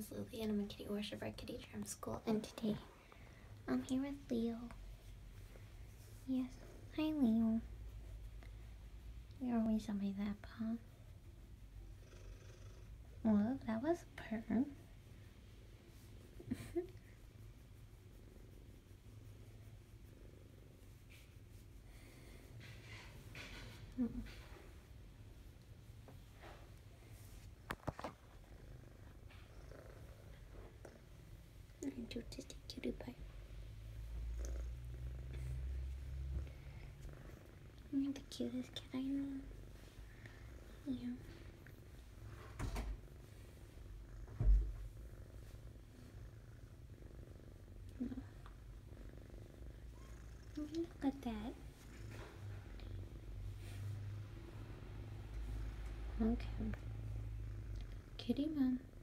name's Lily and I'm a kitty worshiper at Kitty Charm School, and today I'm here with Leo. Yes, hi Leo. You're always on my lap, huh? Well, that was a purr. Do just a cutie pie. You're the cutest kid I know. Yeah. No. Look at that. Okay. Kitty mom.